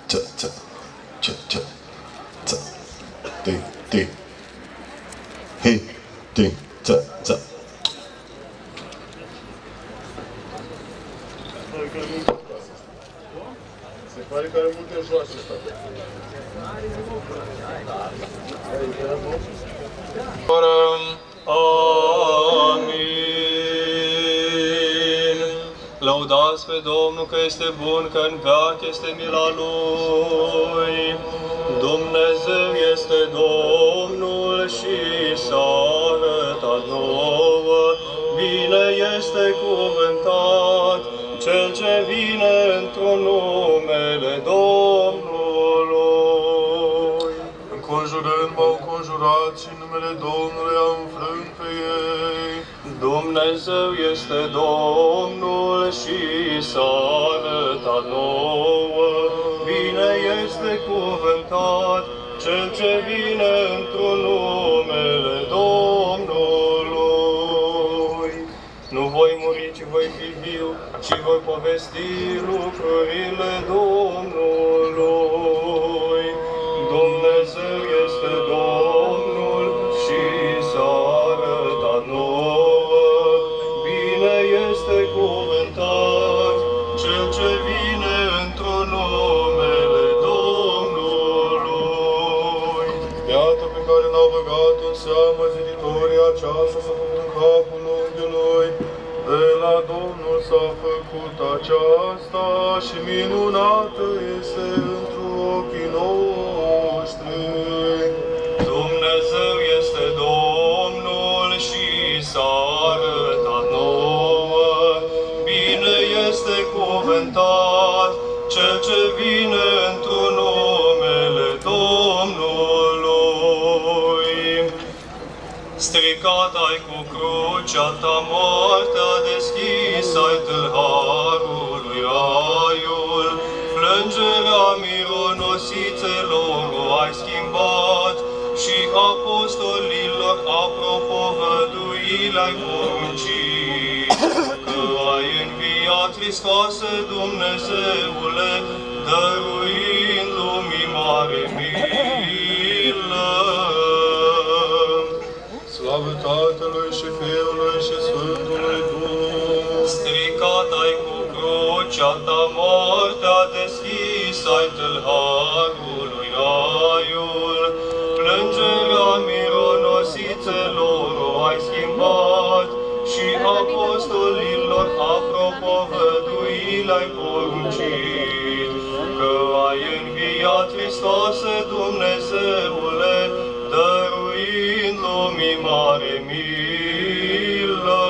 Se pare că are multe joase ăsta. Amin. Lăudați pe Domnul că este bun, că în veac este mila Lui. Dumnezeu este Domnul și s-a arătat nouă. Bine este cuvântat Cel ce vine într-un numele Domnului. Înconjurând m-au înconjurat și în numele Domnului am înfrânt pe ei. Dumnezeu este Domnul și s-a arătat nouă. Bine este cuvântat Cel ce vine într-un numele Domnului. Nu voi muri, ci voi fi viu, și voi povesti lucrurile Domnului. Dumnezeu este Domnul și s-a arătat nouă. Bine este cuvântat Cel ce vine într-un numele Domnului. Iată pe care l-au băgat în seamă ziditorii aceasta s-a făcut în capul unghiului. De la Domnul s-a făcut aceasta și minunată este într ochii noștri. Dumnezeu este Domnul și s-a arătat nouă. Bine este cuvântat Cel ce vine într-un numele Domnului. Stricat ai cu crucea ta, moartea deschis ai tâlharului raiul. Plângerea mironosițelor o ai schimbat și apostolilor apropovăduit le-ai poruncit. Că ai înviat, Hristoase Dumnezeule, dăruind lumii mare milă. Slavă Tatălui și Fiului și Sfântului Duh! Stricat ai cu crucea ta, moartea deschis ai tâlharului raiul. Plângerea mironosițelor o ai schimbat și apostolilor apropovăduit le-ai poruncit. Că ai înviat, Hristoase Dumnezeule, dăruind lumii mare milă.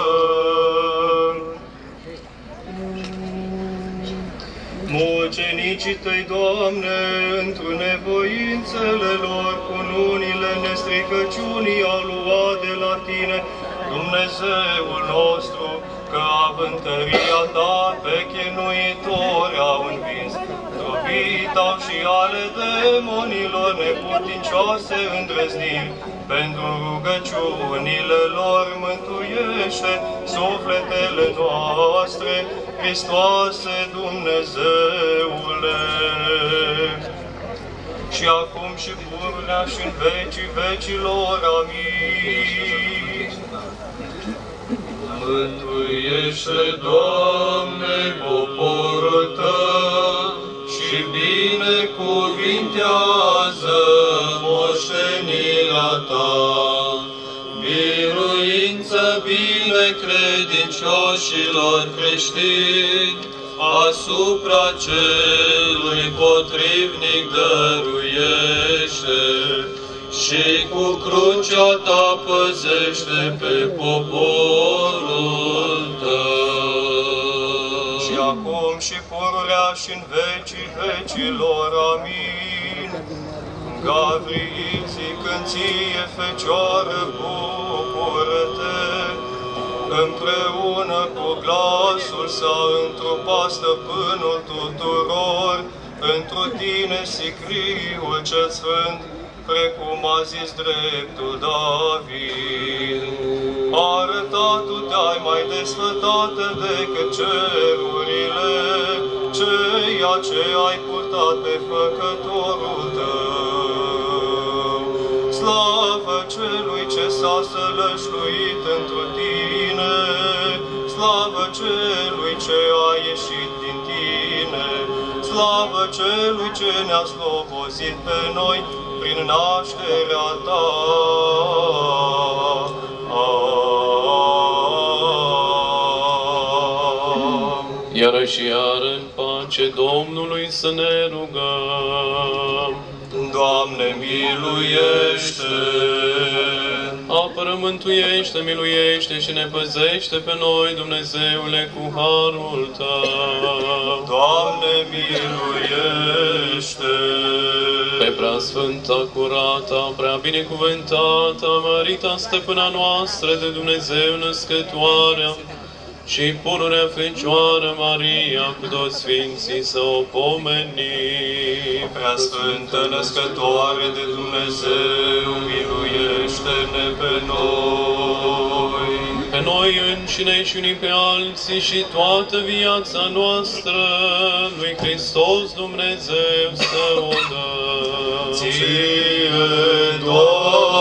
Mucenicii Tăi, Doamne, într nevoințele lor, cununile nestricăciunii au luat de la Tine, Dumnezeul nostru, că având tăria Ta pe chinuitori au învins. Zdrobitau și ale demonilor neputincioase îndrăzniri. Pentru rugăciunile lor mântuiește sufletele noastre, Hristoase Dumnezeule. Și acum și pururea și în vecii vecilor. Amin. Mântuiește, Doamne, poporul Tău și binecuvintează moștenirea Ta. Biruință binecredincioșilor creștini, asupra celui potrivnic dăruiește și cu crucea Ta păzește pe poporul Tău. Și acum și pururea și în vecii vecilor. Amin. Gavril, zicând ție, Fecioară, bucură-te, împreună cu glasul sa întrupa stăpânul tuturor, întru tine sicriul cel sfânt, precum a zis dreptul David. Arătat-tu te-ai mai desfătată decât cerurile, ceea ce ai purtat arătat pe Făcătorul tău. Slavă celui ce s-a sălășluit întru tine, slavă celui ce a ieșit din tine, slavă celui ce ne-a slobozit pe noi prin nașterea ta. Iară și iară în pace Domnului să ne rugăm. Doamne, miluiește! Apără, mântuiește, miluiește și ne păzește pe noi, Dumnezeule, cu harul Tău. Doamne, miluiește! Pe preasfânta, curata, prea binecuvântată, mărita stăpâna noastră de Dumnezeu născătoarea și pururea Fecioară Maria cu toți Sfinții să o pomenim. Prea Sfântă Născătoare de Dumnezeu, miluiește-ne pe noi! Pe noi înșine și unii pe alții și toată viața noastră lui Hristos Dumnezeu să o dăm. Ție, Doamne!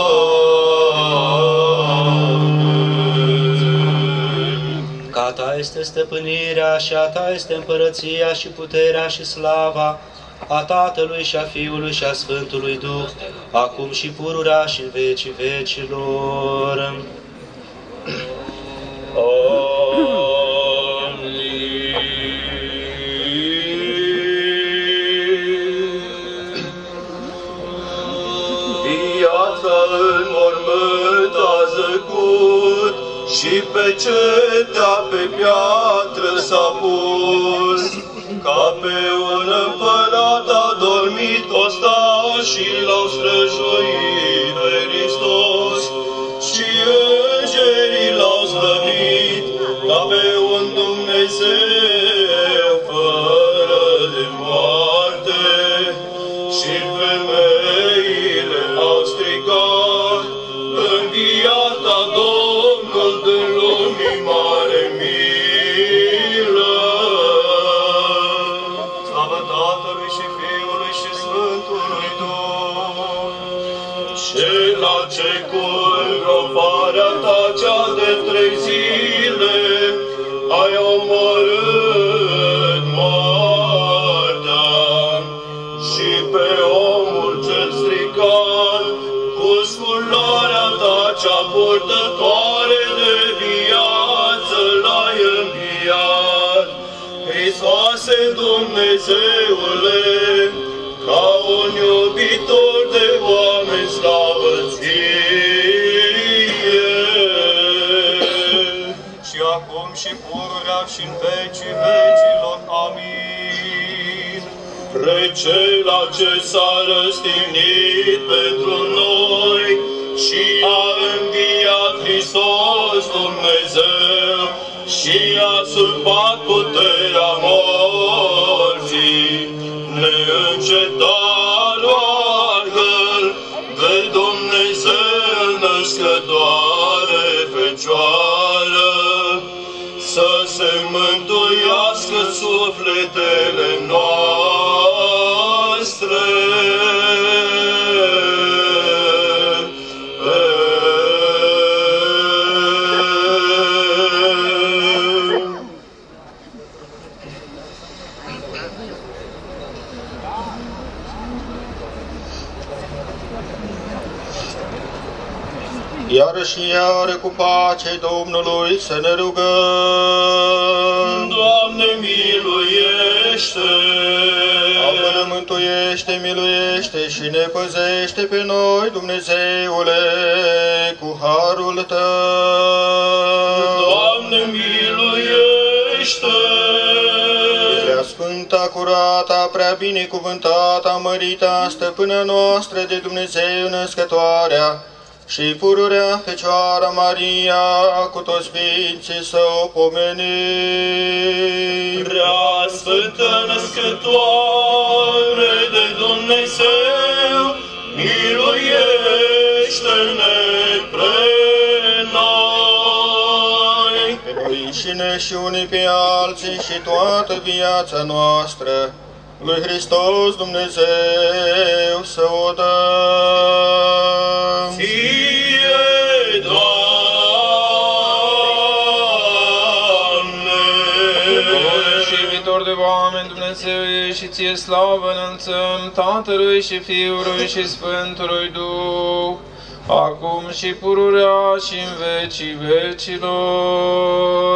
Că a Ta este stăpânirea și a Ta este împărăția și puterea și slava a Tatălui și a Fiului și a Sfântului Duh, acum și pururea și în vecii vecilor. Viața în mormânt a zăcut și pe cetea pe piatră s-a pus, ca pe un împărat a dormit ostașii l-au străjuit pe Hristos și îngerii l-au slăvit, ca pe un Dumnezeu fără de moarte. Și femeile au strigat, înviat a Domnul din lumii mare milă. Slavă Tatălui și Fiului și Sfântului Duh. Cela ce cu îngroparea ta cea de 3 zile ai omorât moartea și pe omul cel stricat cu scularea ta cea purtătoare de viață l-ai înviat. Hristoase Dumnezeule, ca un iubitor de oameni, slavă Ție! Și acum și pururea și în vecii vecilor. Amin. Pre cela ce s-a răstignit pentru noi și a înviat Hristos Dumnezeu și a surpat puterea morții, neîncetat roagă-L de Dumnezeu născătoare Fecioară, să se mântuiască sufletele noastre. Iară și iară cu pace Domnului să ne rugăm. Doamne, miluiește! Apără, mântuiește, miluiește și ne păzește pe noi, Dumnezeule, cu harul Tău. Doamne, miluiește! Prea sfânta, curata, prea binecuvântata, mărita, stăpâna noastră de Dumnezeu născătoarea și pururea Fecioara Maria, cu toți Sfinții să o pomenim. Prea Sfântă Născătoare de Dumnezeu, miluiește-ne pre noi! Pe noi înșine și unii pe alții și toată viața noastră, Lui Hristos Dumnezeu să o dăm. Ție, Doamne! Și iubitor de oameni, Dumnezeu, și ție slavă înălțăm Tatălui și Fiului și Sfântului Duh, acum și pururea și în vecii vecilor.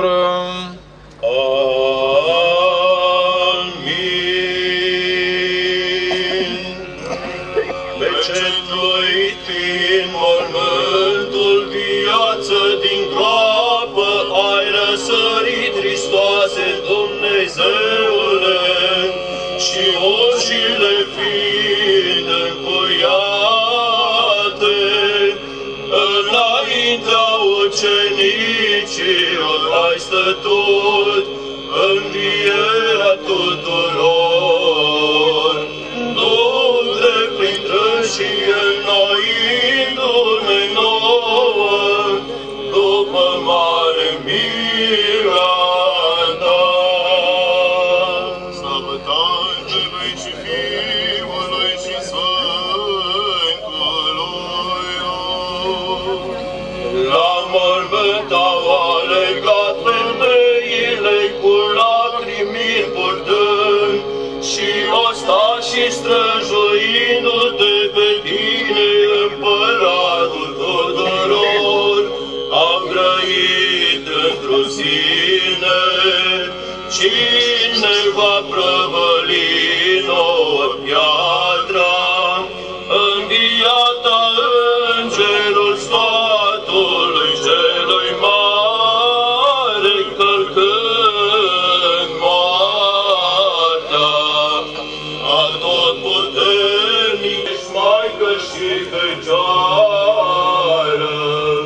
Amin. Pe celui din mormântul viață din groapă ai răsărit, Hristoase, Dumnezeule, și ușile fiind încuiate, înaintea ucenicilor ai stătut, învierea tuturor. Du-te prin și înaindu-ne nouă, după mare mila ta. Slavă Tatălui și Fiului și Sfântului Duh. La mormânt au alegat femeile cu lacrimi purtând și ostașii străjuindu-te pe tine, împăratul tuturor, au grăit într-o sine. Cine va prăvăli nouă piatra, înviată îngerul sfatului celui mare, călcând moartea. Atotputernic ești Maică și Fecioară,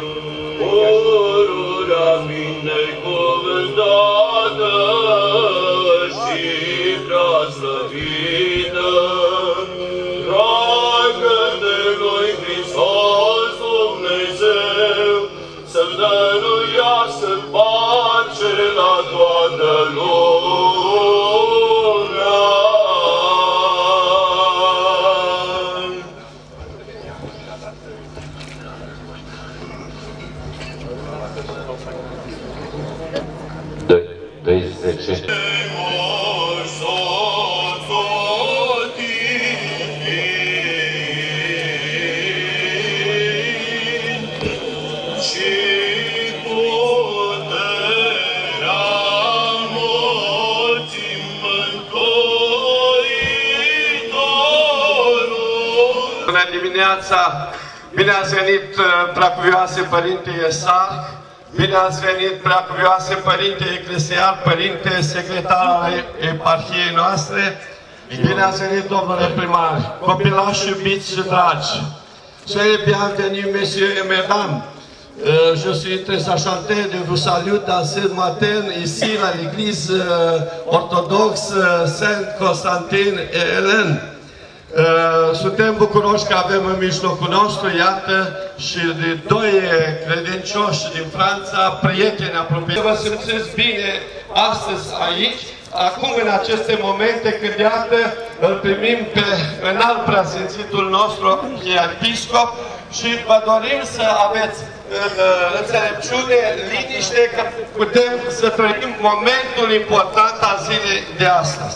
pururea binecuvântată și preaslăvită, roagă-te lui Hristos Dumnezeu să-mi dăruiască pace la toată lumea. Bună dimineața! Bine ați venit, Preacuvioase Părinte Iesarh! Bine ați venit, Preacuvioase Părinte Eclesiar, Părinte Secretar al Eparhiei noastre! Bine ați venit, domnule primar! Copilași iubiți și dragi! Soyez bienvenus, messieurs et mesdames! Je suis très enchanté de vous saluer dans ce matin ici à l'église orthodoxe Saint-Constantin et Hélène. Suntem bucuroși că avem în mijlocul nostru, iată, și de doi credincioși din Franța, prieteni apropiați. Vă simțiți bine astăzi aici, acum în aceste momente când, iată, îl primim pe înalt preasfințitul nostru arhiepiscop și vă dorim să aveți înțelepciune, liniște, că putem să trăim momentul important al zilei de astăzi.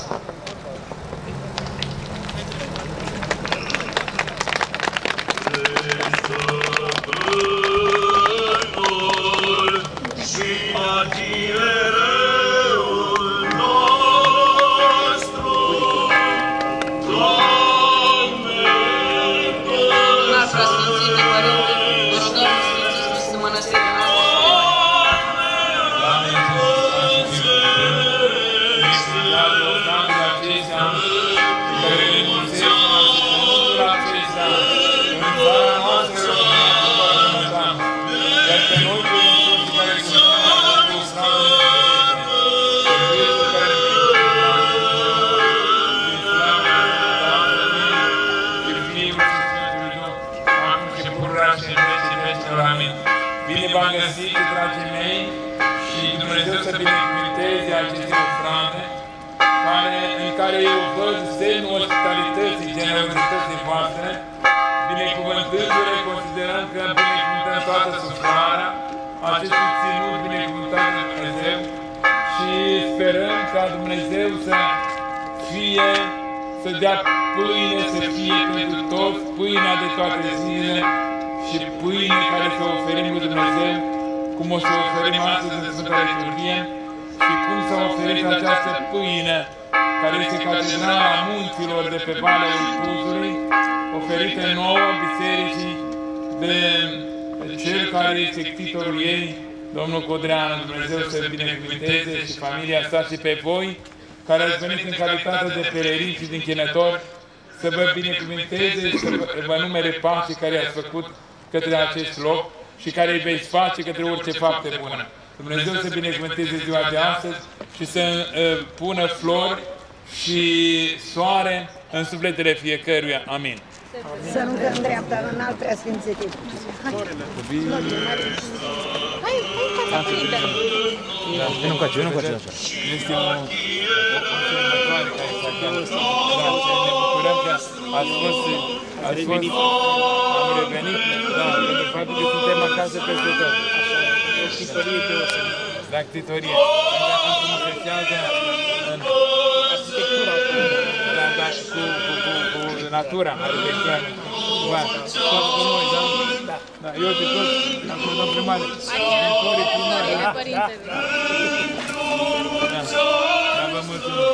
Bine v-am găsit, dragii mei, și Dumnezeu să binecuvânteze aceste ofrande în care eu văd semnul ospitalității, generozității voastre, binecuvântându-le, considerăm că binecuvântăm toată suflarea acestui ținut binecuvântat de Dumnezeu și sperăm ca Dumnezeu să dea pâine, să fie pentru toți, pâinea de toate zilele și pâine care să oferim lui Dumnezeu, cum o să oferim astăzi în Sfânta Liturghie și cum s-a oferit această pâine care este catedrala munților de pe Valea Ulpuzului, oferită nouă bisericii de cel care este ctitorul ei, domnul Codreanu. Dumnezeu să binecuvânteze și familia sa și pe voi, care ați venit în calitate de pelerini și de închinători, să vă binecuvânteze și să vă numere pașii care i-ați făcut către acest loc și care îi veți face către orice fapte bună. Dumnezeu să binecuvânteze ziua de astăzi și să pună flori și soare în sufletele fiecăruia. Amin. Să nu dăm dreapta în alt preasfințite. Hai, Vino cu aceea, Este o sărbătoare care s-a chemat. Da, ne bucurăm că ați fost, am revenit, da, pentru faptul că suntem acasă peste tot. O ctitorie deosebită. Da, ctitorie. Înfrumusețează în arhitectura, da, cu natura, arhitectura. Tot cu noi, da? Da, eu de tot, acum domn primar, directorii primari, da? Da, vă mulțumim.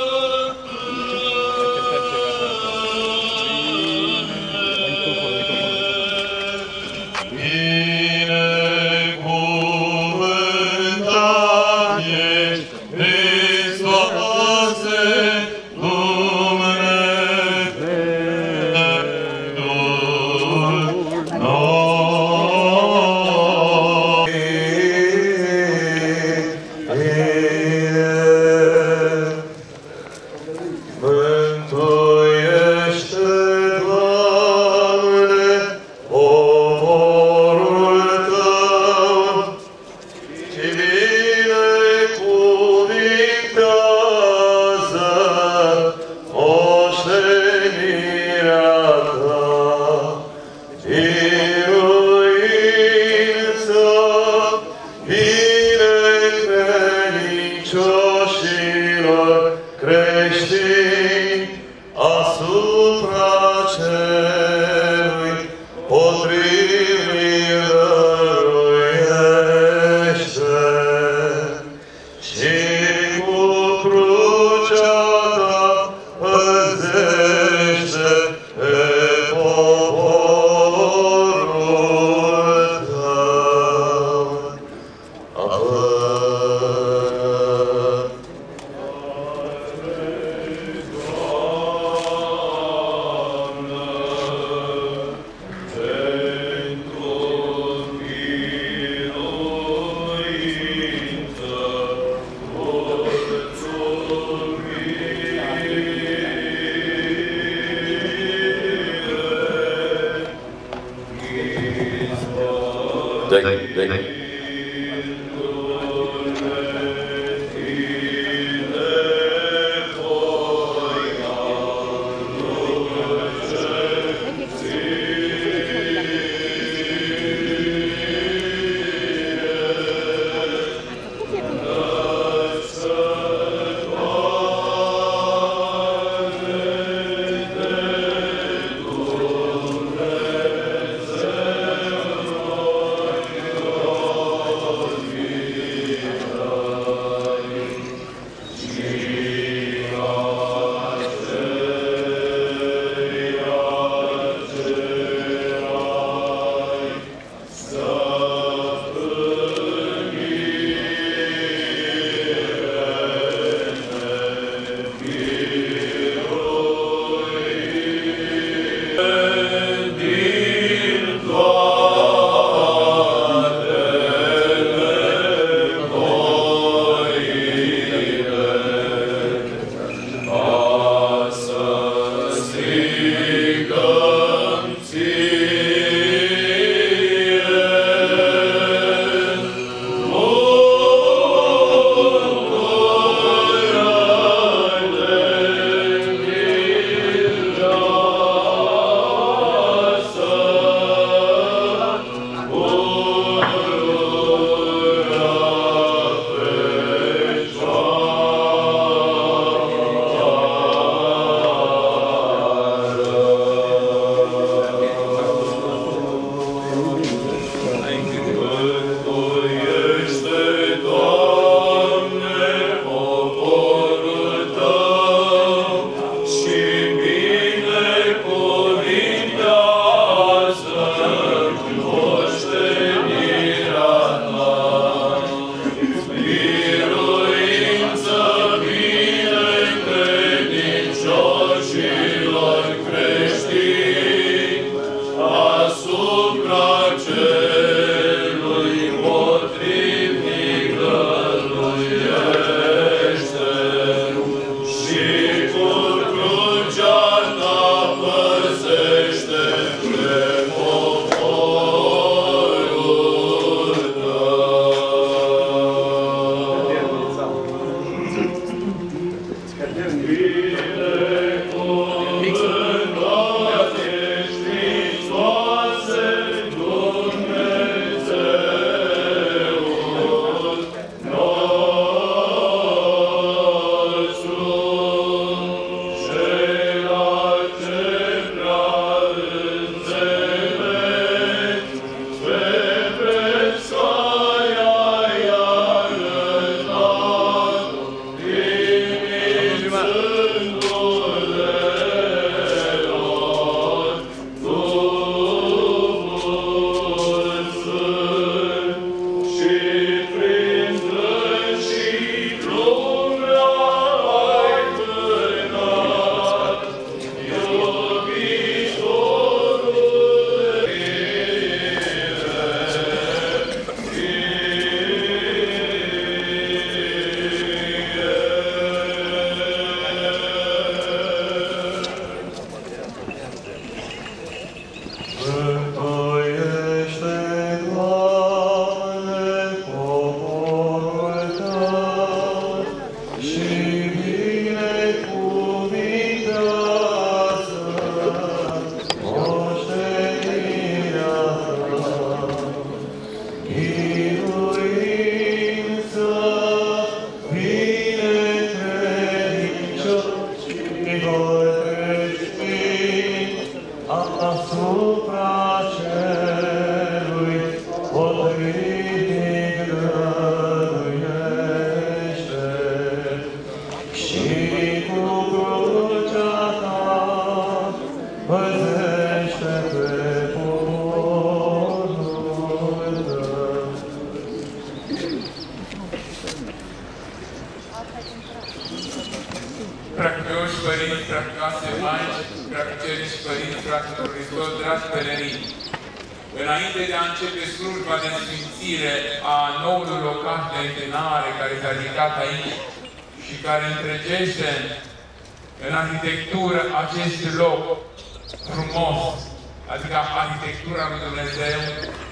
Preacuvioși părinți, preacuvioase maici, preacucerici părinți, fraților Hristos, dragi pelerini, înainte de a începe slujba de sfințire a noului locaș de închinare care s-a ridicat aici și care întregește în arhitectură acest loc frumos, adică arhitectura lui Dumnezeu,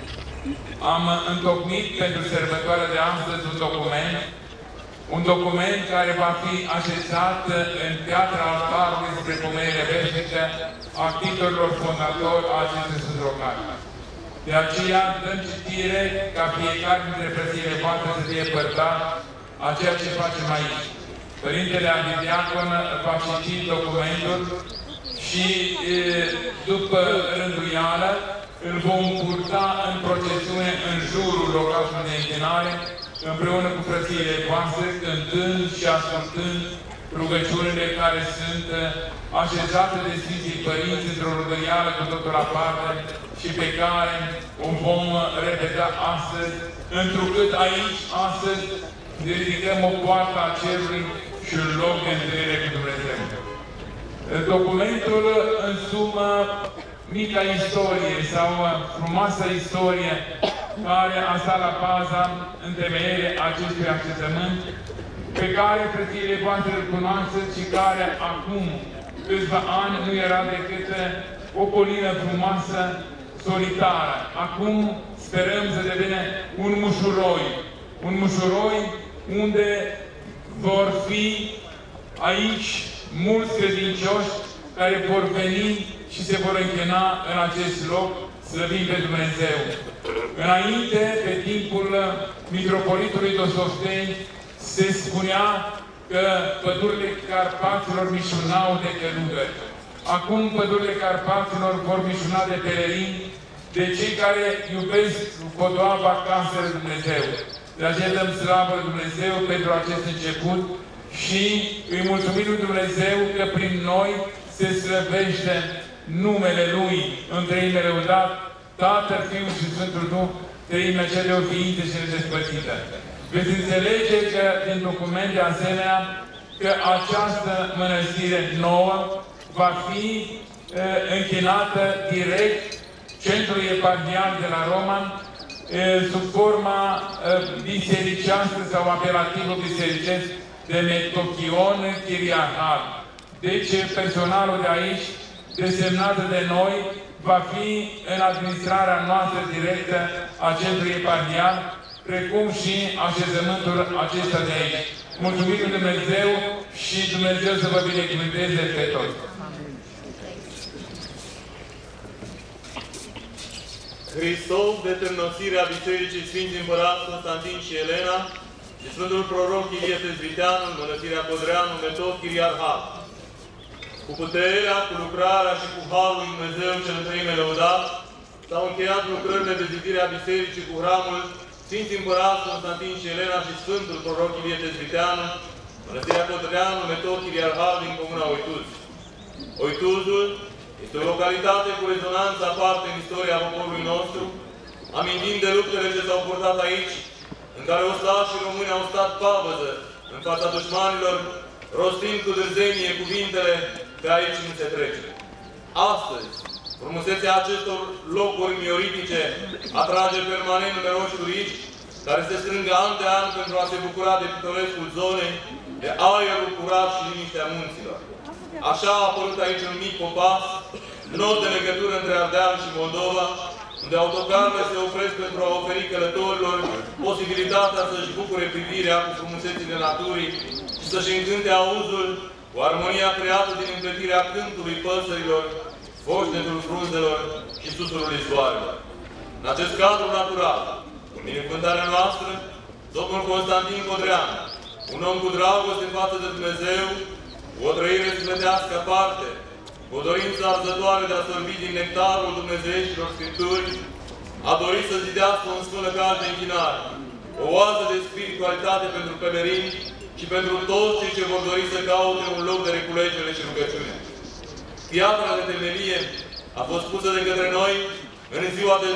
am întocmit pentru sărbătoarea de astăzi un document care va fi așezat în piatra altarului spre pomenire veșnică a titlurilor fondatori a acestui Sfânt Locaș. De aceea dăm citire ca fiecare dintre frățiile voastre să fie părtat a ceea ce facem aici. Părintele Arhidiacon va citi documentul și după rânduială îl vom purta în procesiune în jurul locașului de închinare, împreună cu frățiile voastre, cântând și ascultând rugăciunile care sunt așezate de Sfinții Părinți într-o rugăială cu totul aparte și pe care o vom repeta astăzi, întrucât aici, astăzi, ridicăm o poartă a cerului și un loc de întâlnire cu Dumnezeu. Documentul însumă mica istorie sau frumoasă istorie care a stat la baza întemeierii acestui așezământ, pe care frățiile voastre îl cunoașteți și care acum câțiva ani nu era decât o colină frumoasă, solitară. Acum sperăm să devină un mușuroi unde vor fi aici mulți credincioși care vor veni și se vor închina în acest loc, slăvim pe Dumnezeu. Înainte, pe timpul mitropolitului Dosofțeni, se spunea că pădurile Carpaților mișunau de călugări. Acum pădurile Carpaților vor mișuna de pelerini, de cei care iubesc podoaba casei lui Dumnezeu. De aceea dăm slavă lui Dumnezeu pentru acest început și îi mulțumim lui Dumnezeu că prin noi se slăvește numele Lui în treime lăudat, Tatăl, Fiul și Sfântul Duh, treimea cea de o ființă și nedespărțită. Veți înțelege că din document de asemenea că această mănăstire nouă va fi închinată direct centrului eparhial de la Roma sub forma bisericească sau apelativul bisericesc de metochion chiriarhal. Deci personalul de aici, desemnat de noi, va fi în administrarea noastră directă a centrului eparhial, precum și așezământul acesta de aici. Mulțumim lui Dumnezeu și Dumnezeu să vă binecuvânteze pe toți. Hristos de târnosirea Bisericii Sfinți Împărați Constantin și Elena, de Sfântul Proroc Ilie Tezviteanu, Mănăstirea Codreanu, Metod Chiriarhat. Cu puterea, cu lucrarea și cu harul lui Dumnezeu cel treime lăudat, s-au încheiat lucrările de zidire a Bisericii cu hramul Sfinți Împărați Constantin și Elena și Sfântul Proroc Ilie Tezviteanu, Mănăstirea Codreanu, Metod Chiriarhal din comuna Oituz. Oituzul este o localitate cu rezonanță aparte în istoria poporului nostru, amintind de luptele ce s-au purtat aici, în care ostașii români au stat pavăză în fața dușmanilor, rostind cu dârzenie cuvintele "pe aici nu se trece". Astăzi, frumusețea acestor locuri mioritice atrage permanent numeroși turiști care se strâng an de an pentru a se bucura de pitorescul zonei, de aerul curat și liniștea munților. Așa a apărut aici un mic popas, nod de legătură între Ardeal și Moldova, unde autocarele se opresc pentru a oferi călătorilor posibilitatea să-și bucure privirea cu frumusețile naturii și să-și încânte auzul cu armonia creată din împletirea cântului păsărilor, foșnetul frunzelor și susurul izvoarelor. În acest cadru natural, cu binecuvântarea noastră, domnul Constantin Codreanu, un om cu dragoste față de Dumnezeu, cu o trăire sufletească aparte, cu o dorință arzătoare de a sărbi din nectarul dumnezeieștilor Scripturi, a dorit să zidească un sfântă cale de închinare, o oază de spiritualitate pentru pelerini și pentru toți cei ce vor dori să caute un loc de reculegere și rugăciune. Piatra de temelie a fost pusă de către noi în ziua de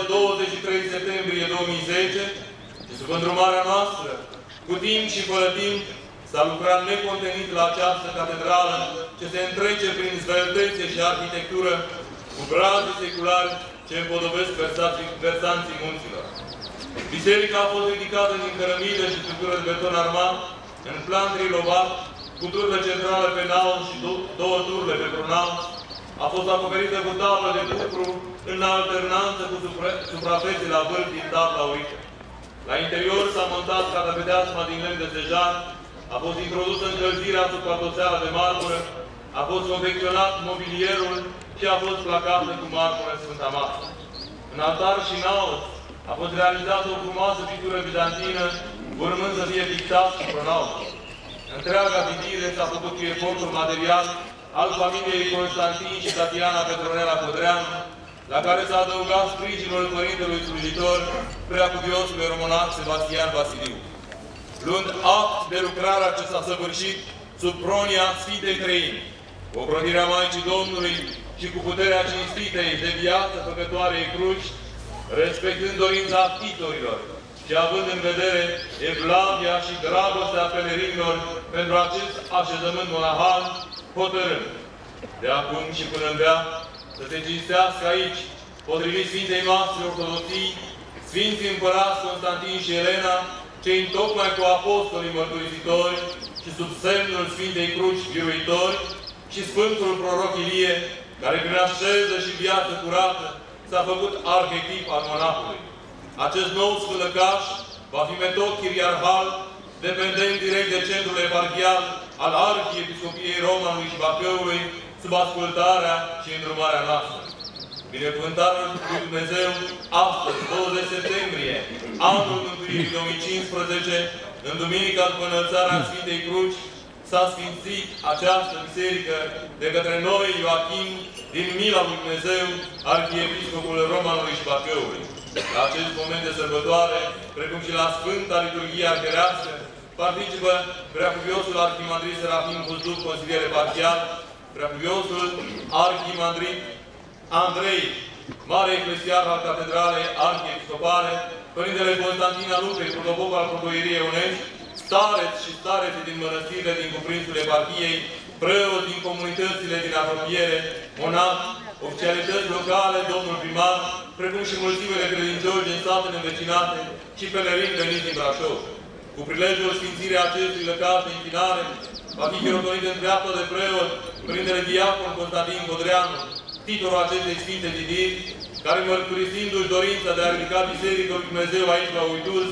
23 septembrie 2010 și sub îndrumarea noastră, cu timp și fără timp, s-a lucrat necontenit la această catedrală ce se întrece prin zveltețe și arhitectură cu brazi seculari ce împodobesc versanții munților. Biserica a fost ridicată din cărămidă și structură de beton armat în plan trilobat, cu turle centrale pe naul și două turle pe pronal. A fost acoperită cu tablă de lucru în alternanță cu suprafețe la vârf din tabla urică. La interior s-a montat catapeteasma din lemn de stejar, a fost introdusă încălzirea sub patoseala de marmură, a fost confecționat mobilierul și a fost placată cu marmură Sfânta Masă. În altar și în aur a fost realizată o frumoasă pictură bizantină, urmând să fie pictat cu pronaut. Întreaga zidire s-a făcut cu efortul material al familiei Constantin și Tatiana Petronela Codreanu, la care s-a adăugat sprijinul Părintelui Slujitor, Preacuviosului Romonac Sebastian Vasiliu. Luând act de lucrarea ce s-a săvârșit sub pronia Sfintei Treimi, cu ocrotirea Maicii Domnului și cu puterea cinstitei de viață făcătoarei cruci, respectând dorința titorilor și având în vedere evlavia și dragostea pelerinilor pentru acest așezământ monahal, hotărâm, de acum și până în veac, să se cinstească aici, potrivit Sfintei noastre Ortodoxii, Sfinții Împărați Constantin și Elena, cei întocmai cu apostolii mărturisitori și sub semnul Sfintei Cruci biruitori, și Sfântul Proroc Ilie, care prin asceză și viață curată s-a făcut arhetip al monahului. Acest nou sfâlăcaș va fi metod chiriarhal, dependent direct de centrul eparhial al Arhiepiscopiei Romanului și Bacăului, sub ascultarea și îndrumarea noastră. Binecuvântarea lui Dumnezeu, astăzi, 20 septembrie, anul Mântuirii 2015, în duminica după înălțarea Sfintei Cruci, s-a sfințit această biserică de către noi, Ioachim, din mila lui Dumnezeu, Arhiepiscopul Romanului și Bacăului. La acest moment de sărbătoare, precum și la Sfânta Liturghie Arherească, participă Preacuviosul Arhimandrit Serafim Buzduc, consilier eparhial, Preacuviosul Arhimandrit Andrei, mare eclesiar al Catedralei Arhiepiscopale, Părintele Constantin Alupei, protopoc al Protoieriei Unești, stareți și starețe din mănăstirile din cuprinsul eparhiei, preoți din comunitățile din apropiere, monași, oficialități locale, domnul primar, precum și mulțimile credincioși din statele învecinate și pelerini veniți din Brașov. Cu prilejul sfințirii acestui lăcaș de închinare, va fi chirotonit în dreapta de preot Părintele Diacon Constantin Codreanu, titlul acestei sfinte zidiri, care, mărturisindu-și dorința de a ridica Biserica lui Dumnezeu aici la Uituz,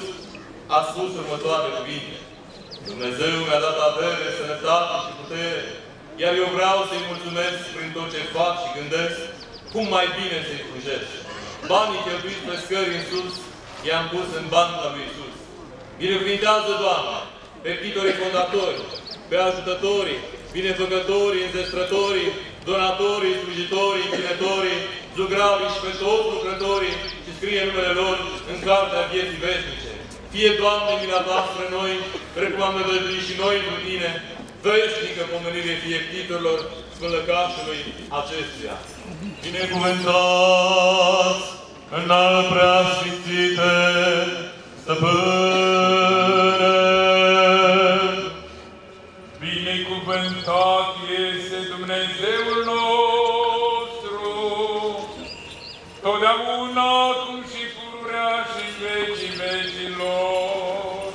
a spus următoarele cuvinte: Dumnezeu mi-a dat avere, sănătate și putere, iar eu vreau să-i mulțumesc prin tot ce fac și gândesc, cum mai bine să-i slujesc. Banii cheltuiți pe scări în sus, i-am pus în banca lui Iisus. Binecuvintează, Doamne, pe titorii fondatori, pe ajutătorii, binefăcătorii, înzestrătorii, donatorii, slujitorii, închinătorii, zugravii și pe toți lucrătorii și scrie numele lor în cartea vieții veșnice. Fie, Doamne, mila voastră noi, precum am nădăjduit și noi cu Tine, veșnică pomenire fie titlurilor smâlăcașului acestuia. Binecuvântați înalt preasfințite Stăpâne! Binecuvântat este Dumnezeul nostru, totdeauna, acum și pururea și în vecii vecilor.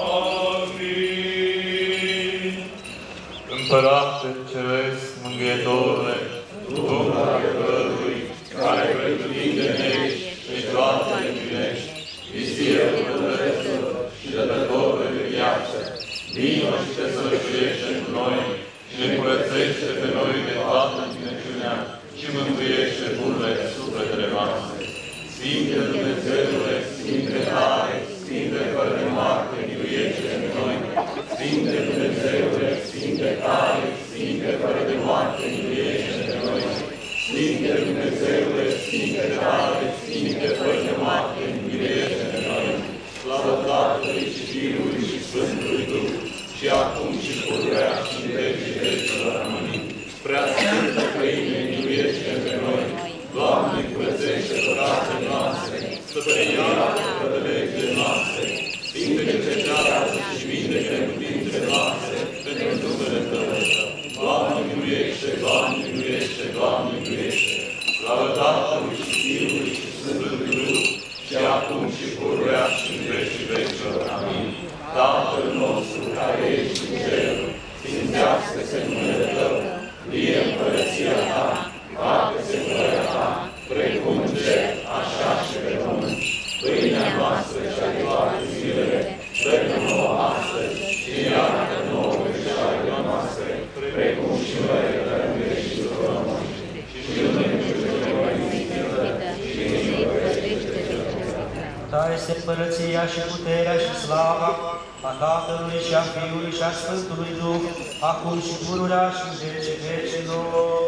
Amin. Împărate Ceresc, Mângâietorule, Dumnezeu adevărului, care pretutindeni și toate ne primești, Isie Dumnezeu și dătătorul de viață, vino și te săvârșește cu noi și ne curățește pe noi de toată întinăciunea și mântuiește pururile sufletele noastre. Sfinte Dumnezeule, Sfinte tare, Sfinte fără de moarte, miluiește pe noi. Sfinte Dumnezeule, Sfinte tare, Sfinte fără de moarte, miluiește pe noi. Sfinte Dumnezeule, Sfinte tare, Sfinte fără de moarte, miluiește pe noi. Slavă Tatălui și Fiului și Sfântului Duh, și acum și pururea și în vecii vecilor. Amin. Prea Sfântă Trăime, miluiește pe noi. Doamne, curățește păcatele noastre, să preiată prădălegile noastre, Sfinte cercetează și vindecă neputințele noastre, pentru numele Tău. Doamne, miluiește, Doamne, miluiește, Doamne, miluiește. Slavă Tatălui și Fiului și Sfântului Duh, și acum și pururea și în vecii vecilor. Amin. Tatăl nostru care ești în ceruri, sfințească-se numele Tău, vie împărăția Ta, facă-se voia Ta, precum în cer, așa și pe pământ. Pâinea noastră cea de toate zilele, dă-ne nouă astăzi și iartă nouă greșelile noastre, precum și noi iertăm greșelilor noștri. Și nu ne duce în ispită, și nici nu părăsește de Ta este împărăția și puterea și slava a Tatălui și a Fiului și a Sfântului Duh, acum și pururea și în vecii vecilor.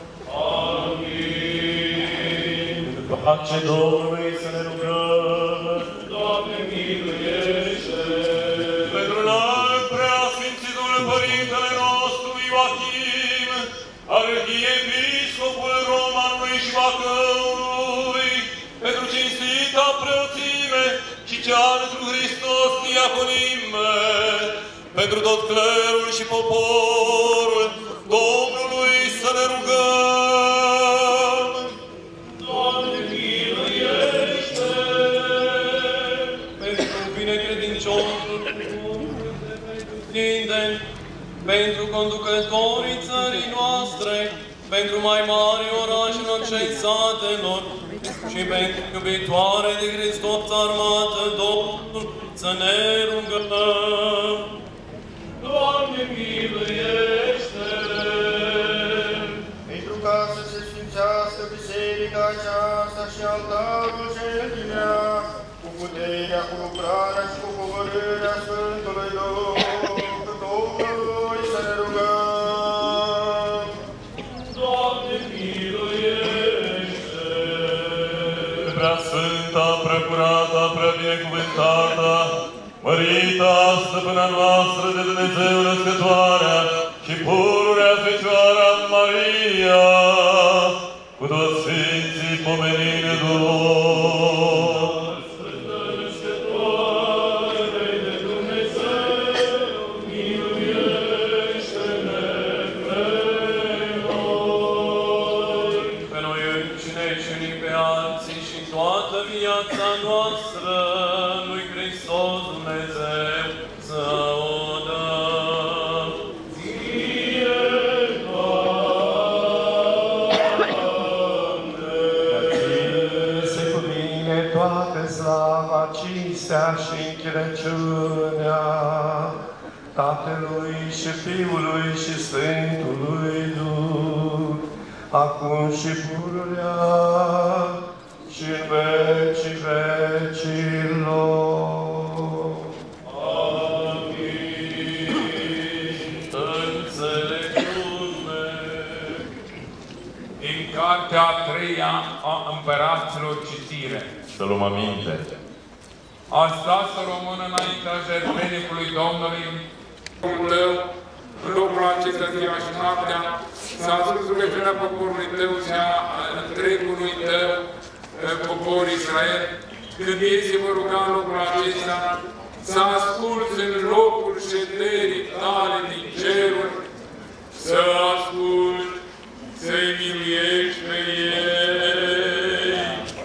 Amin. Pace Domnului să ne rugăm. Doamne, miluiește! Pentru noi, preasfințitul Părintele nostru Ioachim, Arhiepiscopul Romanului și Bacăului, pentru cinstita preoțime și cea întru Hristos diaconime, pentru tot clerul și poporul Domnului să ne rugăm. Doamne, miluiește! Pentru binecredinciosul pentru conducătorii țării noastre, pentru mai mari orașelor și satelor, și pentru iubitoare de Hristos armată Domnul să ne rugăm. Doamne, miluiește! Pentru ca să se sfințească biserica aceasta și altarul și înălțimea, cu puterea, cu lucrarea și cu povărârea Sfântului Duh, Domnului să ne rugăm. Doamne, miluiește! Prea Sfânta, prea curată, prea binecuvântată, mărita Stăpâna noastră de Dumnezeu Născătoarea și pururea Fecioara Maria, cu toți Sfinții pomenine Domnul. Sfântă Născătoare de Dumnezeu, miluiește-ne pe noi. Pe noi înșine și unii pe alții și toată viața noastră lui Hristos Dumnezeu să o dăm. Ție, Doamne! Ție se cuvine toată slava, cinstea și închinăciunea Tatălui și Fiului și Sfântului Duh, acum și pururea și în vecii vecilor. Amin. Înțelepciune. Din cartea a treia a împăraților citire. Să luăm aminte. a stat să rămână înaintea jertfelnicului Domnului. Tău, în locul acesta ziua și noaptea, s-a ascult rugăciunea poporului Tău și a întregului Tău popor Israel. Când ei se vor ruga în locul acesta, să asculți în locul șederii Tale din ceruri, să asculți, să-i miluiești pe ei.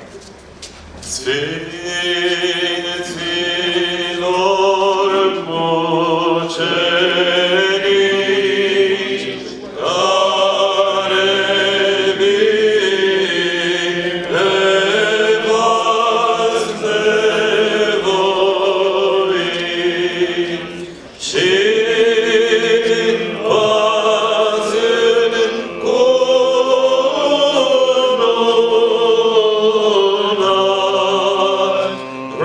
Sfinților mucenici, care bine v-ați nevoit și v-ați încununat,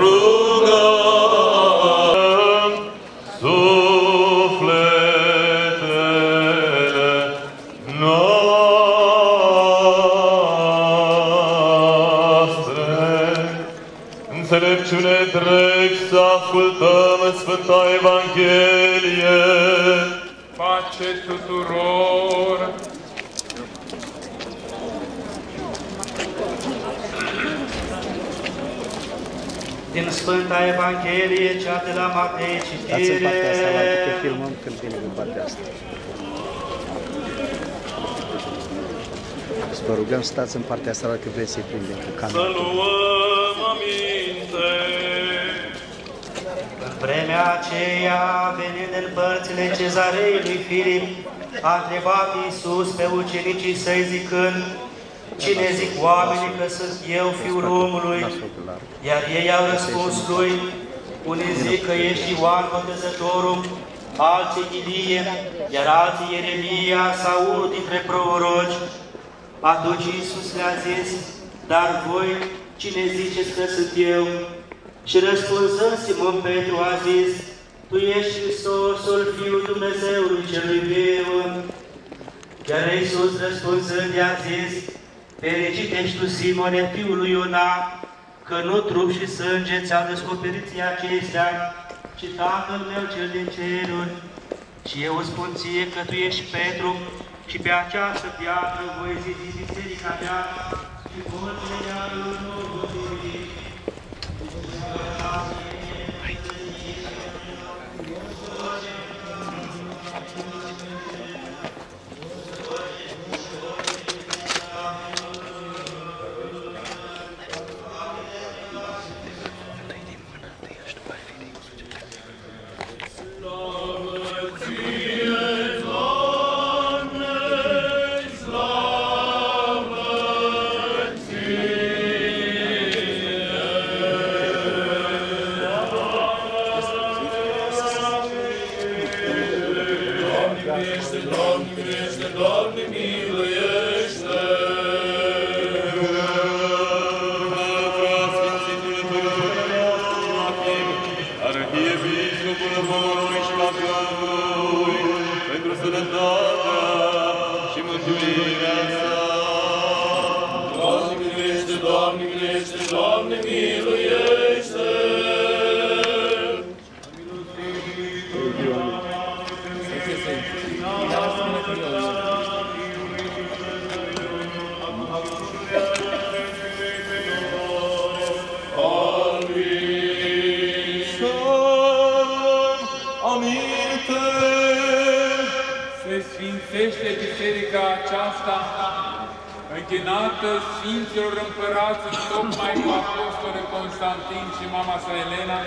rugăm sufletele noastre. Înțelepciune drept să ascultăm Sfânta Evanghelie. Pace tuturor! Din Sfânta Evanghelie, cea de la Matei, Dați în partea asta, la citire. câte filmăm când vine în partea asta. Să vă rugăm, stați în partea asta, la cât vreți să-i prindem cu camera. Să luăm aminte. În vremea aceea, venind în părțile cezarei lui Filip, a întrebat Iisus pe ucenicii săi zicând: Cine zic oamenii că sunt eu, Fiul omului? Iar ei au răspuns lui: unii zic că ești Ioan Botezătorul, alții Ilie, iar alții Ieremia sau unul dintre proroci. Atunci Iisus le-a zis: dar voi, cine ziceți că sunt eu? Și răspunzând, Simon Petru a zis: Tu ești Hristosul, Fiul Dumnezeului celui viu. Iar Iisus răspunzând i-a zis: fericit ești tu, Simone, fiul lui Iona, că nu trup și sânge ți-au descoperit ție acestea, ci Tatăl meu cel din ceruri. Și eu îți spun ție că tu ești Petru, și pe această piatră voi zizi biserica mea, și porțile iadului nu vor fi. Închinată Sfinților Împărați, tocmai cu Apostolul Constantin și mama sa Elena,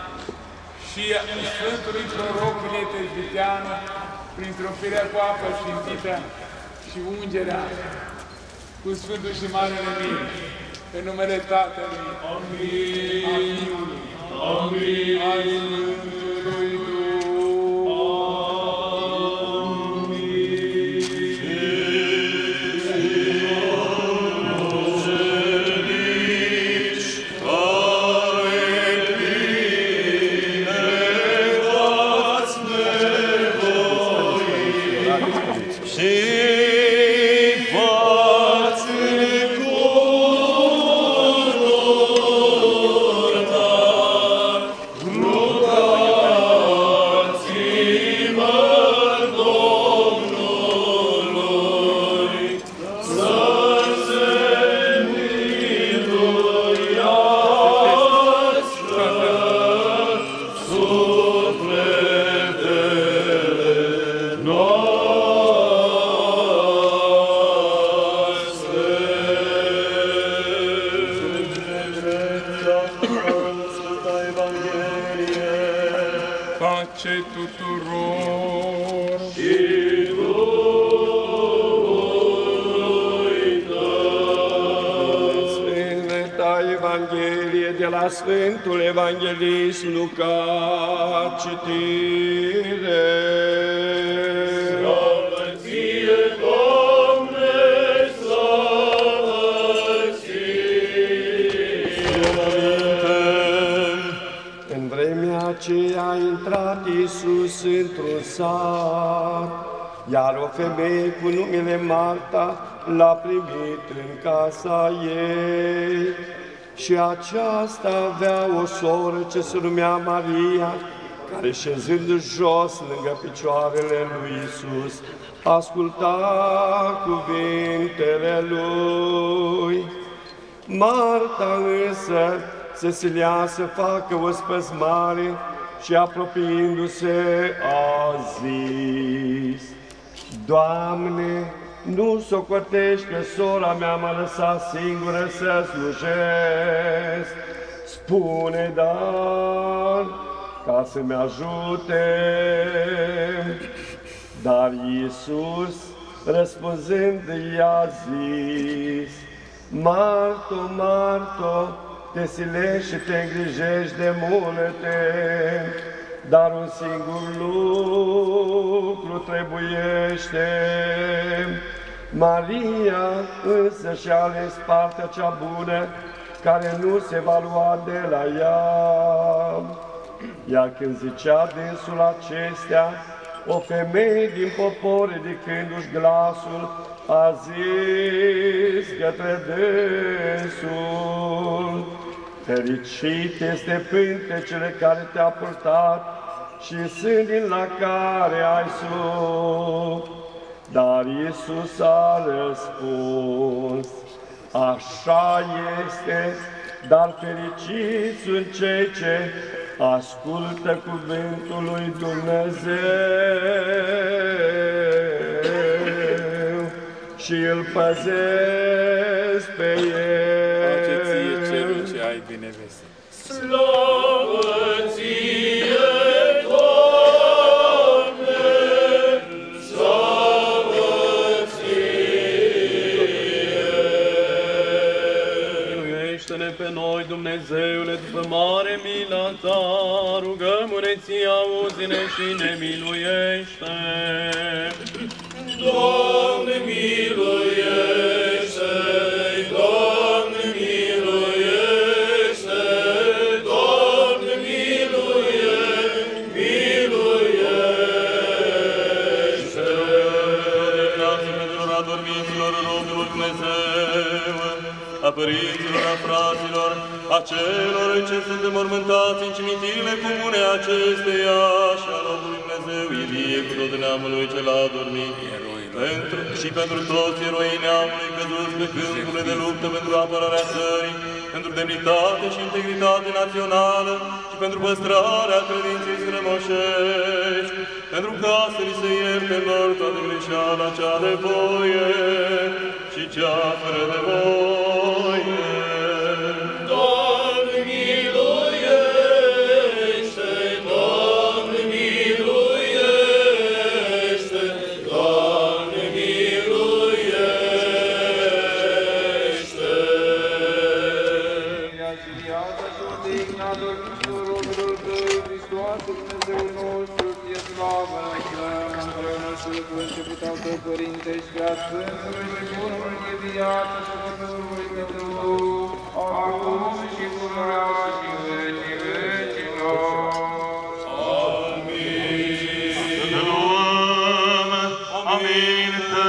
și Sfântului Proroc Ilie Tezbiteanu, prin stropirea cu apă sfințită și ungerea cu Sfântul și Marele Mir, în numele Tatălui, Amin, a Fiului, Amin, a Sfântului Duh. Amin. la Sfântul Evanghelist Luca, citire. Slavă ție, Doamne, slavă ție! În vremea aceea a intrat Iisus într-un sat, iar o femeie cu numele Marta l-a primit în casa ei. Și aceasta avea o soră ce se numea Maria, care șezând jos lângă picioarele lui Iisus, asculta cuvintele lui. Marta însă se silea să facă o spăzmare și apropiindu-se a zis: Doamne, nu socotești că sora mea m-a lăsat singură să slujesc. Spune, dar, ca să-mi ajute. Dar Iisus, răspunzând, i-a zis: Marto, Marto, te silești și te îngrijești de multe, dar un singur lucru trebuiește. Maria însă și-a ales partea cea bună, care nu se va lua de la ea. Iar când zicea dânsul acestea, o femeie din popor, ridicându-și glasul, a zis către dânsul: Fericit este pântecele care te-a purtat și sânii la care ai suc. Dar Iisus a răspuns: Așa este, dar fericiți sunt cei ce ascultă cuvântul lui Dumnezeu și îl păzesc pe el. Face ție cerul ce ai binevestit. Slavă ție, Doamne, slavă ție! Miluiește-ne pe noi, Dumnezeule, după mare mila ta, rugăm-ne ție, auzi-ne și ne miluiește. Doamne, miluiește! Doamne, miluiește! Doamne, miluiește! Pentru adormiților, robilor Dumnezeu, a părinților, a fraților, a celor ce sunt înmormântați în cimitirele comune acesteia și a robului Dumnezeu Ilie cu tot neamul lui cel adormit, și pentru toți eroii neamului căzuți pe câmpurile de luptă pentru apărarea țării, pentru demnitate și integritate națională și pentru păstrarea credinței strămoșești, pentru ca să li se ierte lor toată greșeala cea de voie și cea fără de voie. Doamne, miluiește! Doamne, miluiește! Doamne, miluiește! Viața și odihna dormitor robilor tăi, Hristoase, Dumnezeul nostru, ție slavă, împreună și cu început al tău, Părinte, și prea Sfântului și Bunului de viață și Fătătorului tău, acum și pururea și în vecii vecilor. Amin. Să luăm aminte.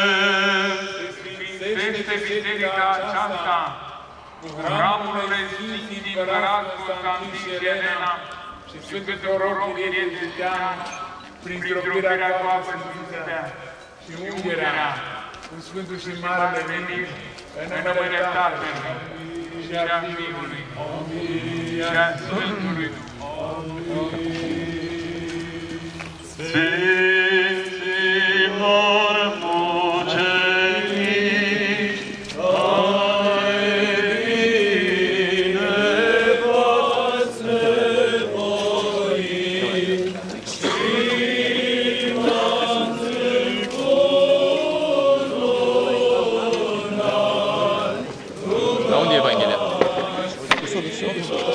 Sfințește biserica aceasta cu hramurile Sfinții din Împăratul Constantin și Elena și Sfântul Rog Irietitean, prin zdrobirea cu apă sfințită și ungherea cu Sfântul și Marele Venit, în numele Tatălui și a Fiului și a Sfântului Duh. Sfinților mucenici, ai binefați nevoit, stimați La unde e Evanghelia? Sus.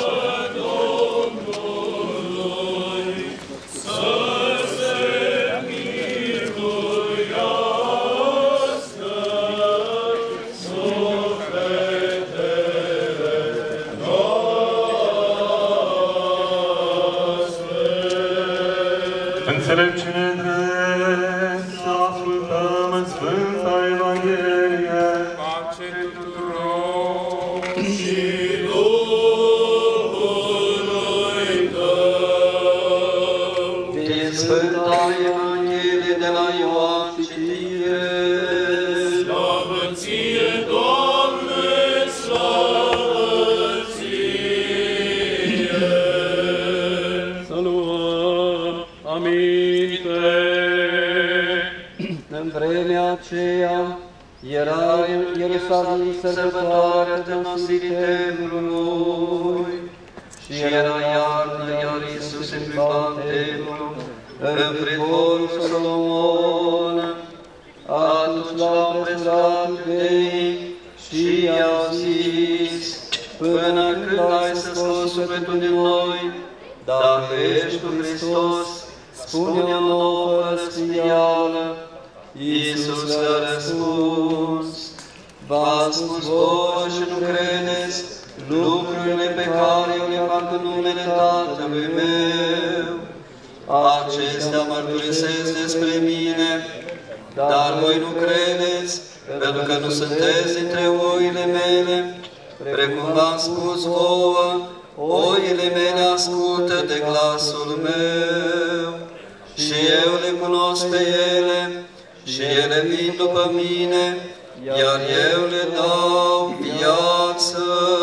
În vremea aceea era în Ierusalim sărbătoarea tămnosirii templului și era iarnă, iar Iisus intra în templu, în pritorul Solomon. Atunci l-au împresurat iudeii și i-au zis: până când ai să scoți sufletul din noi, dacă ești tu Hristos, spune-o nouă fără scriială. Iisus le-a răspuns: v-am spus voi și nu credeți lucrurile pe care eu le fac în numele Tatălui meu. Acestea mărturisesc despre mine, dar voi nu credeți, pentru că nu sunteți dintre oile mele. Precum v-am spus vouă, oile mele ascultă de glasul meu, și eu le cunosc pe ele, și ele vin după mine, iar eu le dau viață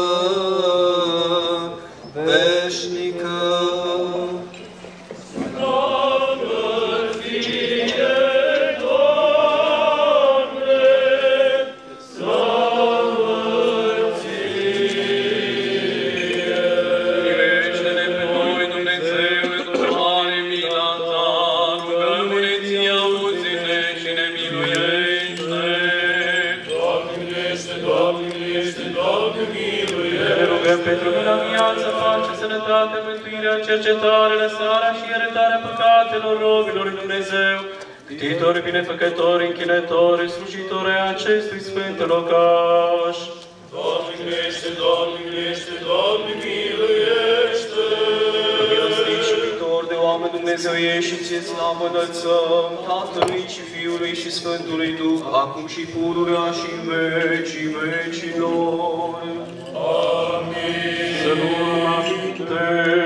veșnică. Pentru lumina viață, pace, sănătate, mântuirea, cercetare, lăsarea și iertarea păcatelor robilor lui Dumnezeu, ctitori, binefăcători, închinători, slujitori ai acestui sfânt locaș. Doamne miluiește, Doamne miluiește, Doamne miluiește! Milostiv și iubitor de oameni dumnezeiești și ție slavă înălțăm, Tatălui și Fiului și Sfântului Duh, acum și pururea și în vecii vecilor. Amin. Să nu aminte.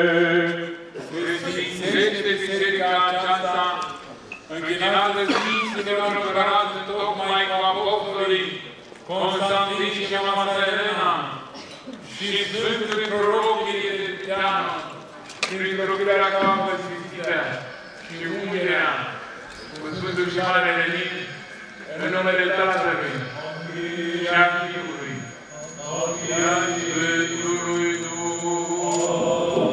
Sfințește biserica aceasta, închinată Sfinților împărați, tocmai cu apostolii Constantin și Maserena și Sfântul Prorochii Ierteanu, prin rugarea capă sfințită și ungerea cu Sfântul și Marele Lenin, în numele Tatălui și a Fiului și a Sfântului Duh.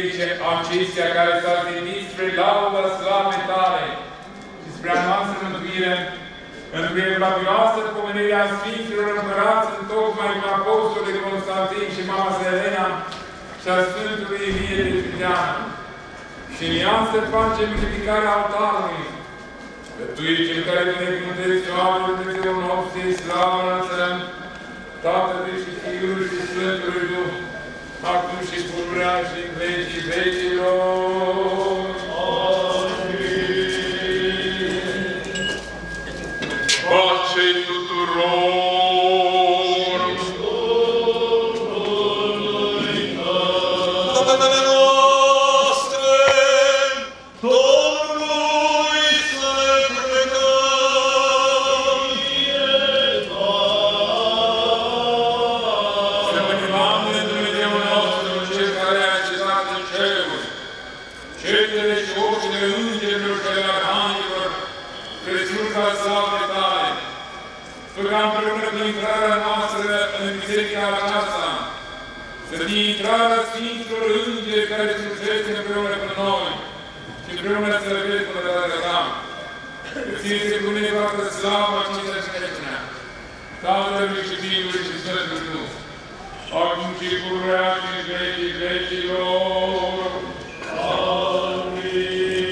Acestea care s-au zidit spre laudă slavei tale și spre a noastră mântuire mântuire, într-o evlavioasă pomenirea Sfinților Împărați, întocmai cu Apostolii Constantin și Mama sa Elena și a Sfântului Ilie de Sfânteană. Și în ea să facem ridicarea altarului, că Tu ești Cel care binecuvântezi toate Dumnezeul nostru, slavă înălțăm, Tatălui și Fiului și Sfântului Duh, acum și pururea și în vecii vecilor. Pace tuturor! Tatăle noastre, Domnului să le plecăm! Stăpâne, Doamne, Dumnezeul nostru, Cel care a așezat în ceruri, cetele și ochile îngerilor și ale arhanghilor, crezut ca slavele Tale, Fă ca împreună cu intrarea noastră în biserica aceasta, să fie intrarea Sfinților Îngeri care slujesc împreună cu noi și împreună să vezi bunătatea Ta. Ție se pune toată slava, cinstea și înălțimea, Tatălui și Fiului și Sfântului Duh, acum și pururea și în vecii vecilor. Amin.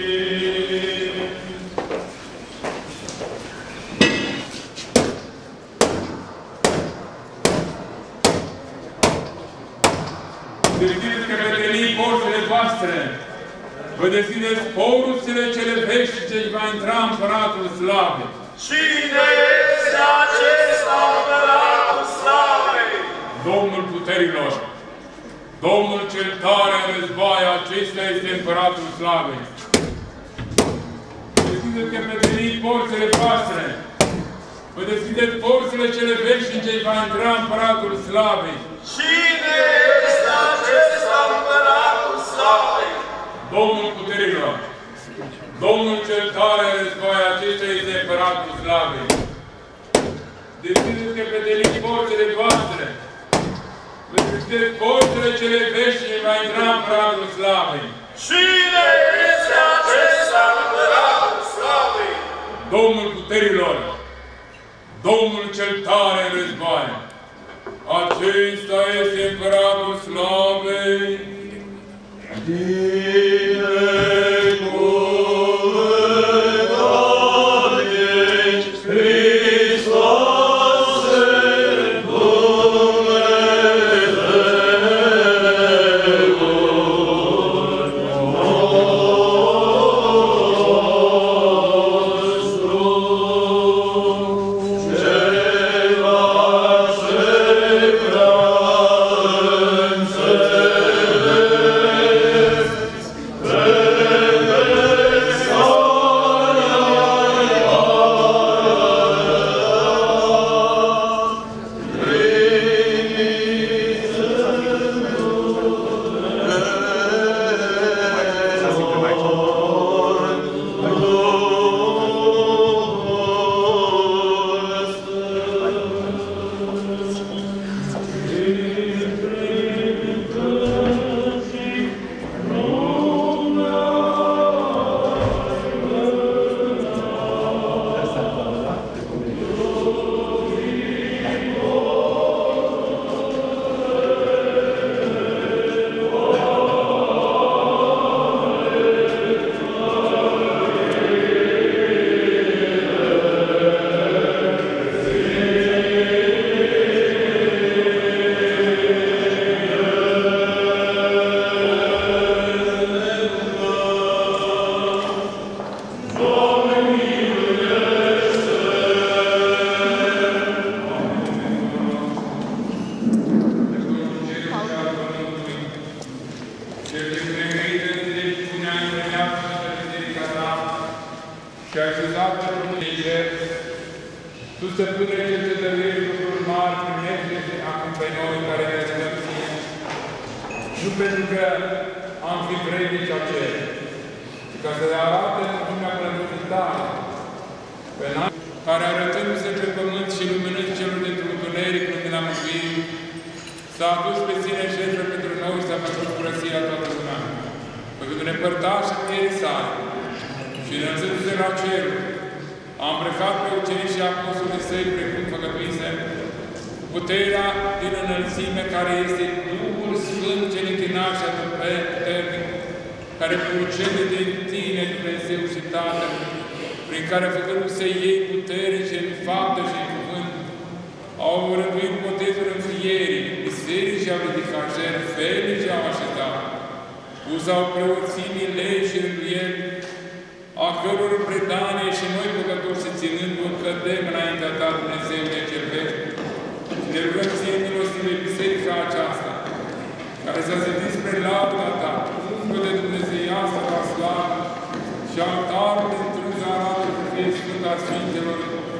Deschideți căpetenii porțile voastre, vă deschideți poruțile cele veșnice și va intra Împăratul Slavei. Cine este acesta Împăratul Slavei? Domnul puterilor, Domnul cel tare în război, acesta este Împăratul Slavei. Deschideți căpetenii porțile voastre, vă deschideți porțile cele veșnice și va intra Împăratul Slavei. Cine este acesta Împăratul Slavei? Domnul puterilor, Domnul cel tare în război, acesta este Împăratul Slavei. Deschideți căpetenii porțile voastre, vă deschideți porțile cele veșnice și va intra Împăratul Slavei. Cine este acesta Împăratul Slavei? Domnul puterilor, Domnul cel tare în război, acesta este Împăratul Slavei. Binecuvântat ești, Hristoase, și așezat pe Româniile, Tu stăpâne cel ce dăruiești lucruri mari, primește acum pe noi care ne dăm Ție. Nu pentru că am fi vrednici aceea, ci ca să le arate lumea plământitară, pe noi, care arătându-se pe pământ și luminând celor dintr-un întuneric lumina mântuirii, s-a adus pe Sine jertfă pentru noi și s-a făcut curăția toată lumea, făcându-ne părtași în cheirii sale și înălțându-se la cer, am îmbrăcat pe ucenici și apostolii săi, precum făgăduise, puterea din înălțime care este Duhul Sfânt, cel întinat și puternic, care procede din Tine, Dumnezeu și Tatăl, prin care făcându-se ei puternici în faptă și în cuvânt, au rânduit botezul înfierii, bisericii și au ridicat jertfeni și au așezat, uzau preoțimii lei și rânduieli, a căror predanie și noi păcători și ținându încădem înaintea Ta, Dumnezeu de cel vechi, ne rugăm ție milostive biserica aceasta, care s-a zidit spre lauda Ta, de Dumnezeiască la slavă și altarul din trânza arată să fie Sfânt a Sfintelor,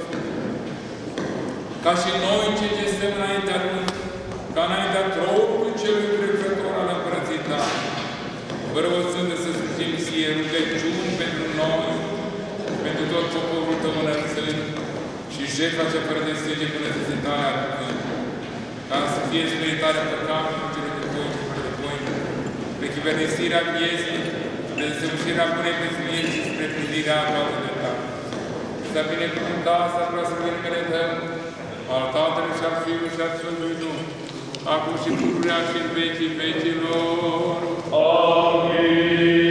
ca și noi cei ce stăm înaintea Lui, ca înaintea tronului celui trecător al Împărăției Tale, vărăvățând să slujim ție rugăciuni pentru noi, pentru tot poporul Tău înălțând și jertfa cea fără de sânge până să se tale aducând, ca să fie spiritarea păcatului celor de voi și fără de voi, rechivernisirea vieții, desăvârșirea bunei prezumiri și spre plinirea toată de Ta. Să binecuvântat, să proslăvim numele Tău, al Tatălui și al Fiului și al Sfântului Duh, acum și pururea și în vecii vecilor. Amin.